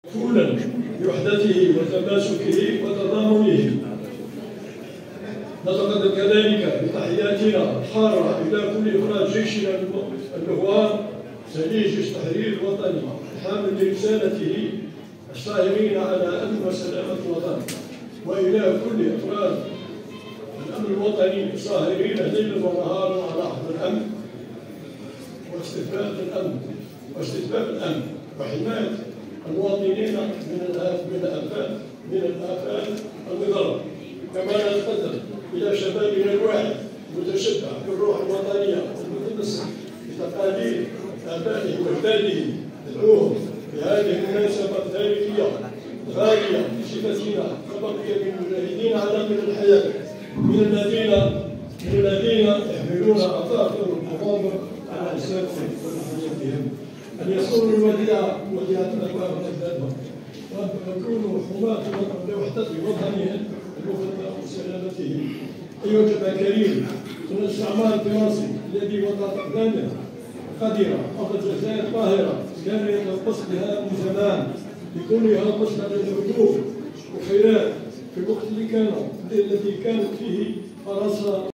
فولا بوحدته وتماسكه وتضامنه. نتقدم كذلك بتحياتنا الحارة إلى كل أفراد جيشنا المغوار سليل جيش التحرير الوطني الحامل لرسالته الساهرين على أمن وسلامة الوطن، وإلى كل أفراد الأمن الوطني الساهرين ليلا ونهارا على حفظ الأمن واستتباب الأمن وحماية المواطنين من الآفات المضرة. كما نتقدم إلى شبابنا الواعي المتشبع بالروح الوطنية المتمسك بتقاليد آبائه وأجداده، ندعوهم بهذه المناسبة التاريخية الغالية بصفتنا كبقية من المجاهدين على مدى الحياة من الذين يحملون أثار المغامرة على أجسادهم وحياتهم، أن يصونوا وديعة الأكوان وأجدادهم، وأن يكونوا حماة لوحدة وطنهم وسلامته. أيها الجماعة الكريم، من الاستعمار الفرنسي الذي وضع أقدامه قديرة أرض الجزائر الطاهرة كان يتربص بها من زمان لكونها مصدر للهدوء والخيرات في الوقت الذي كانت فيه فرنسا